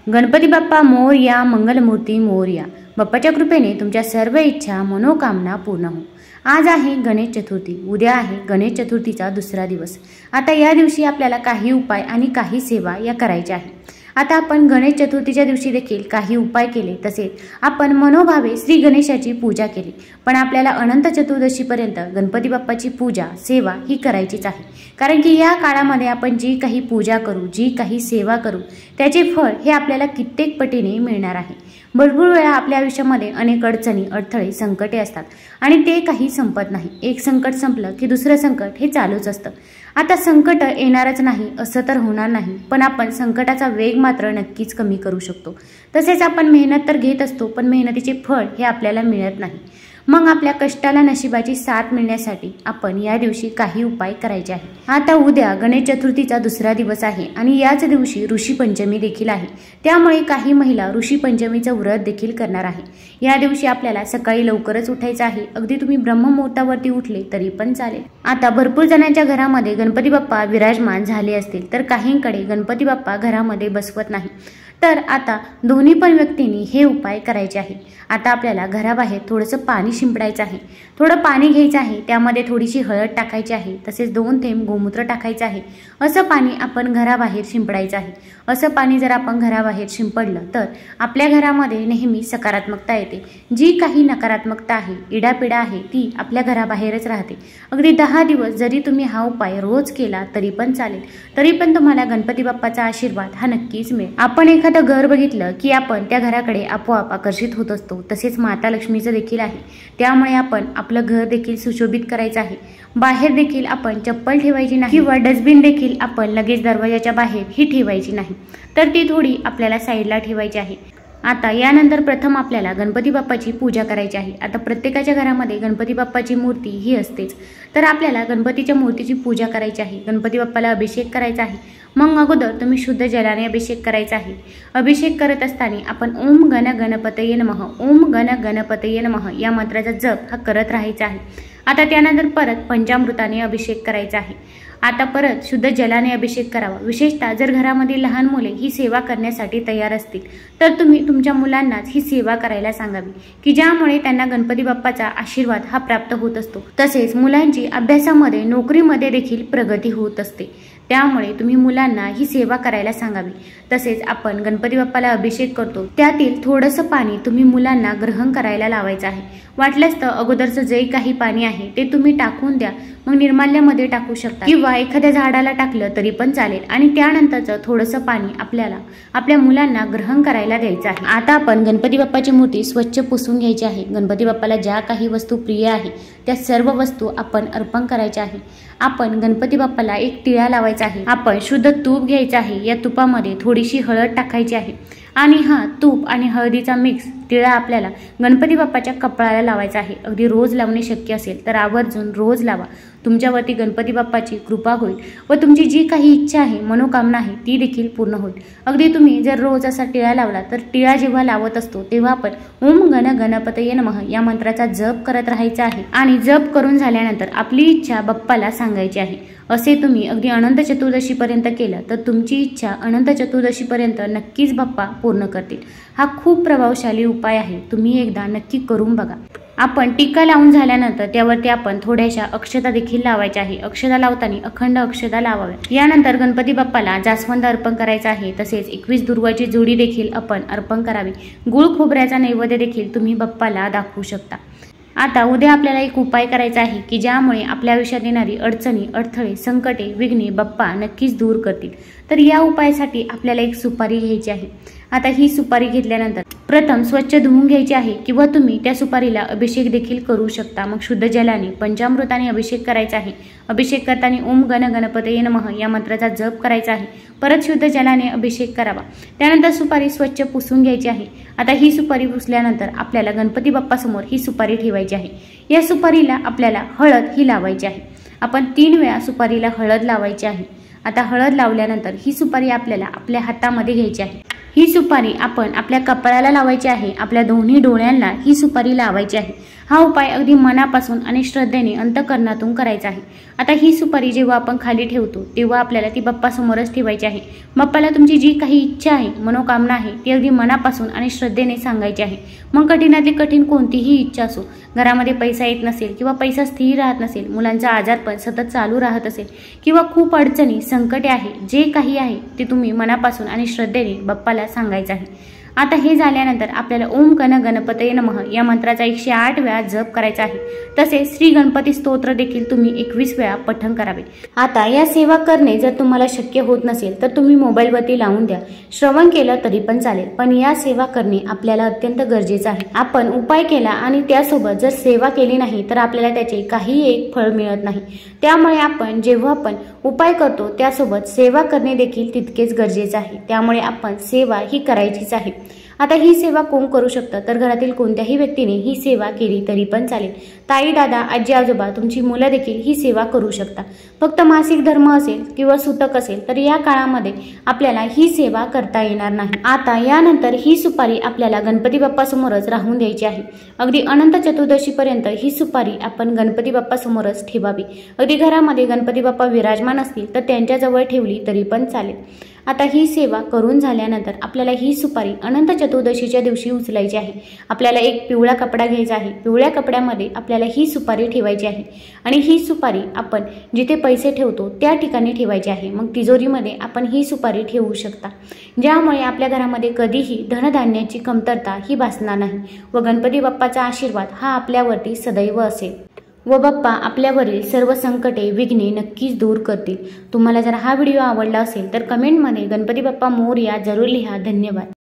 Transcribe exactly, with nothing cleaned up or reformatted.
गणपती बाप्पा मोरया, मंगलमूर्ती मोरया. बाप्पाच्या कृपेने तुमच्या सर्व इच्छा मनोकामना पूर्ण हो. आज आहे गणेश चतुर्थी, उद्या आहे गणेश चतुर्थीचा दुसरा दिवस. आता या दिवशी आपल्याला काही उपाय आणि काही सेवा या करायच्या आहे. आता आपण गणेश चतुर्थीच्या दिवशी देखील काही उपाय केले, तसेच आपण मनोभावे श्री गणेशाची पूजा केली. पण आपल्याला अनंत चतुर्दशीपर्यंत गणपती बाप्पाची पूजा सेवा ही करायचीच आहे. कारण की या काळामध्ये आपण जी काही पूजा करू, जी काही सेवा करू, त्याचे फळ हे आपल्याला कित्येक पटीने मिळणार आहे. भरपूर वेळा आपल्या आयुष्यामध्ये अनेक अडचणी, अडथळे, संकटे असतात आणि ते काही संपत नाही. एक संकट संपलं की दुसरं संकट हे चालूच असतं. आता संकट येणारच नाही असं तर होणार नाही, पण आपण संकटाचा वेग मात्र नक्कीच कमी करू शकतो. तसेच आपण मेहनत तर घेत असतो, पण मेहनतीचे फळ हे आपल्याला मिळत नाही. मग आपल्या कष्टाला नशिबाची साथ मिळण्यासाठी आपण या दिवशी काही उपाय करायचे आहे. आता उद्या गणेश चतुर्थीचा दुसरा दिवस आहे आणि याच दिवशी ऋषी पंचमी देखील आहे. त्यामुळे काही महिला ऋषी पंचमीचं व्रत देखील करणार आहे. या दिवशी आपल्याला सकाळी लवकरच उठायचं आहे. अगदी तुम्ही ब्रह्ममुहूर्तावरती उठले तरी पण चालेल. आता भरपूर जणांच्या घरामध्ये गणपती बाप्पा विराजमान झाले असतील, तर काहींकडे गणपती बाप्पा घरामध्ये बसवत नाही. तर आता दोन्ही पण व्यक्तींनी हे उपाय करायचे आहे. आता आपल्याला घराबाहेर थोडंसं पाणी शिंपडायचं आहे. थोडं पाणी घ्यायचं आहे, त्यामध्ये थोडीशी हळद टाकायची आहे, तसेच दोन थेंब गोमूत्र टाकायचं आहे. असं पाणी आपण घराबाहेर शिंपडायचं आहे. असं पाणी जर आपण घराबाहेर शिंपडलं तर आपल्या घरामध्ये नेहमी सकारात्मकता येते. जी काही नकारात्मकता आहे, इडापिडा आहे, ती आपल्या घराबाहेरच राहते. अगदी दहा दिवस जरी तुम्ही हा उपाय रोज केला तरी पण चालेल. तरी पण तुम्हाला गणपती बाप्पाचा आशीर्वाद हा नक्कीच मिळेल. आपण एखादं घर बघितलं की आपण त्या घराकडे आपोआप आकर्षित होत असतो. तसेच माता लक्ष्मीचं देखील आहे. त्यामुळे आपण आपलं घर देखील सुशोभित करायचं आहे. बाहेर देखील आपण चप्पल ठेवायची नाही किंवा डस्टबिन देखील आपण लगेच दरवाजाच्या बाहेर ही ठेवायची नाही, तर ती थोडी आपल्याला साईडला ठेवायची आहे. आता यानंतर प्रथम आपल्याला गणपती बाप्पाची पूजा करायची आहे. आता प्रत्येकाच्या घरामध्ये गणपती बाप्पाची मूर्ती ही असतेच, तर आपल्याला गणपतीच्या मूर्तीची पूजा करायची आहे. गणपती बाप्पाला अभिषेक करायचा आहे. मग अगोदर तुम्ही शुद्ध जलाने अभिषेक करायचा आहे. अभिषेक करत असताना आपण ओम गण गणपतये नमः, ओम गण गणपतये नमः या मंत्राचा जप हा करत राहायचा आहे. आता त्यानंतर परत पंचामृताने अभिषेक करायचा आहे. आता परत शुद्ध जलाने अभिषेक करावा. विशेषतः जर घरामध्ये लहान मुले ही सेवा करण्यासाठी तयार असतील, तर तुम्ही तुमच्या मुलांनाच ही सेवा करायला सांगावी, की ज्यामुळे त्यांना गणपती बाप्पाचा आशीर्वाद हा प्राप्त होत असतो. तसेच मुलांची अभ्यासामध्ये, नोकरीमध्ये देखील प्रगती होत असते. त्यामुळे तुम्ही मुलांना ही सेवा करायला सांगावी. तसेच आपण गणपती बाप्पाला अभिषेक करतो, त्यातील थोडंसं पाणी तुम्ही मुलांना ग्रहण करायला लावायचं आहे. वाटल्यास तर अगोदरचं जे काही पाणी आहे ते तुम्ही टाकून द्या, मग निर्माल्यामध्ये टाकू शकता किंवा एखाद्या झाडाला टाकलं तरी पण चालेल. आणि त्यानंतरचं थोडंसं पाणी आपल्याला आपल्या मुलांना ग्रहण करायला द्यायचं आहे. आता आपण गणपती बाप्पाची मूर्ती स्वच्छ पुसून घ्यायची आहे. गणपती बाप्पाला ज्या काही वस्तू प्रिय आहे त्या सर्व वस्तू आपण अर्पण करायच्या आहे. आपण गणपती बाप्पाला एक टिळा लावायचा आहे. आपण शुद्ध तूप घ्यायचं आहे. या तुपामध्ये थोडीशी हळद टाकायची आहे आणि हा तूप आणि हळदीचा मिक्स टिळा आपल्याला गणपती बाप्पाच्या कपाळाला लावायचा आहे. अगदी रोज लावणे शक्य असेल तर आवर्जून रोज लावा. तुमच्यावरती गणपती बाप्पाची कृपा होईल व तुमची जी काही इच्छा आहे, मनोकामना आहे, ती देखील पूर्ण होईल. अगदी तुम्ही जर रोज असा टिळा लावला तर टिळा जेव्हा लावत असतो तेव्हा आपण ओम गण गणपतये नमः या मंत्राचा जप करत राहायचा आहे. आणि जप करून झाल्यानंतर आपली इच्छा बाप्पाला सांगायची आहे. असे तुम्ही अगदी अनंत चतुर्दशीपर्यंत केलं तर तुमची इच्छा अनंत चतुर्दशीपर्यंत नक्कीच बाप्पा पूर्ण करतील. हा खूप प्रभावशाली उपाय आहे. तुम्ही एकदा नक्की करून बघा. आपण टीका लावून झाल्यानंतर त्यावरती आपण थोड्याशा अक्षता देखील लावायच्या आहे. अक्षता लावताना अखंड अक्षता लावाव्या. यानंतर गणपती बाप्पाला जास्वंद अर्पण करायचा आहे. तसेच एकवीस दुर्वाची जोडी देखील आपण अर्पण करावी. गुळ खोबऱ्याचा नैवेद्य देखील तुम्ही बाप्पाला दाखवू शकता. आता उद्या आपल्याला एक उपाय करायचा आहे की ज्यामुळे आपल्या आयुष्यात येणारी अडचणी, अडथळे, संकटे, विघ्ने बाप्पा नक्कीच दूर करतील. तर या उपायासाठी आपल्याला एक सुपारी घ्यायची आहे. आता ही सुपारी घेतल्यानंतर प्रथम स्वच्छ धुवून घ्यायची आहे किंवा तुम्ही त्या सुपारीला अभिषेक देखील करू शकता. मग शुद्ध जलाने, पंचामृताने अभिषेक करायचा आहे. अभिषेक करताना ओम गण गणपतये नमः या मंत्राचा जप करायचा आहे. परत शुद्ध जलाने अभिषेक करावा. त्यानंतर सुपारी स्वच्छ पुसून घ्यायची आहे. आता ही सुपारी पुसल्यानंतर आपल्याला गणपती बाप्पासमोर ही सुपारी ठेवायची आहे. या सुपारीला आपल्याला हळद ही लावायची आहे. आपण तीन वेळा सुपारीला हळद लावायची आहे. आता हळद लावल्यानंतर ही सुपारी आपल्याला आपल्या हातामध्ये घ्यायची आहे. ही सुपारी आपण आपल्या कपाळाला लावायची आहे. आपल्या दोन्ही डोळ्यांना ही सुपारी लावायची आहे. हा उपाय अगदी मनापासून आणि श्रद्धेने अंतःकरणातून करायचा आहे। आता ही सुपारी जेव्हा आपण खाली ठेवतो तेव्हा आपल्याला ती बाप्पासमोरच ठेवायची आहे। बाप्पाला तुमची जी काही इच्छा आहे, मनोकामना आहे ती अगदी मनापासून आणि श्रद्धेने सांगायची आहे। मग कठीणातली कठीण कोणतीही इच्छा असो, घरामध्ये पैसा येत नसेल किंवा पैसा स्थिर राहत नसेल, मुलांचा आजारपण सतत चालू राहत असेल किंवा खूप अडचणी संकटे आहे, जे काही आहे ते तुम्ही मनापासून आणि श्रद्धेने बाप्पाला सांगायचं आहे। आता हे झाल्यानंतर आपल्याला ओम गण गणपतये नमः या मंत्राचा एकशे आठ वेळा जप करायचा आहे। तसेच श्री गणपती स्तोत्र देखील तुम्ही एकवीस वेळा पठण करावे। आता या सेवा करणे जर तुम्हाला शक्य होत नसेल तर तुम्ही मोबाईलवरती लावून द्या, श्रवण केलं तरी पण चालेल, पण या सेवा करणे आपल्याला अत्यंत गरजेचं आहे। आपण उपाय केला आणि त्यासोबत जर सेवा केली नाही तर आपल्याला त्याचे काही एक फळ मिळत नाही। त्यामुळे आपण जेव्हा आपण उपाय करतो त्यासोबत सेवा करणे देखील तितकेच गरजेचे आहे। त्यामुळे आपण सेवा ही करायचीच आहे। आता ही सेवा कोण करू शकतं तर घरातील कोणत्याही व्यक्तीने ही सेवा केली तरी पण चालेल। ताई, दादा, आजी, आजोबा, तुमची मुलं देखील ही सेवा करू शकता। फक्त मासिक धर्म असेल किंवा सुतक असेल तर या काळामध्ये आपल्याला ही सेवा करता येणार नाही। आता यानंतर ही सुपारी आपल्याला गणपती बाप्पा समोरच राहून द्यायची आहे। अगदी अनंत चतुर्दशी पर्यंत ही सुपारी आपण गणपती बाप्पा समोरच ठेवावी। अगदी घरामध्ये गणपती बाप्पा विराजमान असतील तर त्यांच्याजवळ ठेवली तरी पण चालेल। आता ही सेवा करून झाल्यानंतर आपल्याला ही सुपारी अनंत चतुर्दशीच्या दिवशी उचलायची आहे। आपल्याला एक पिवळा कपडा घ्यायचा आहे, पिवळ्या कपड्यामध्ये आपल्याला ही सुपारी ठेवायची आहे आणि ही सुपारी आपण जिथे पैसे ठेवतो त्या ठिकाणी ठेवायची आहे। मग तिजोरीमध्ये आपण ही सुपारी ठेवू शकता, ज्यामुळे आपल्या घरामध्ये कधीही धनधान्याची कमतरता ही भासणार नाही व गणपती बाप्पाचा आशीर्वाद हा आपल्यावरती सदैव असेल व बाप्पा आपल्यावरील सर्व संकटे विघ्ने नक्कीच दूर करतील। तुम्हाला जर हा व्हिडिओ आवडला असेल तर कमेंटमध्ये गणपती बाप्पा मोरया जरूर लिहा। धन्यवाद।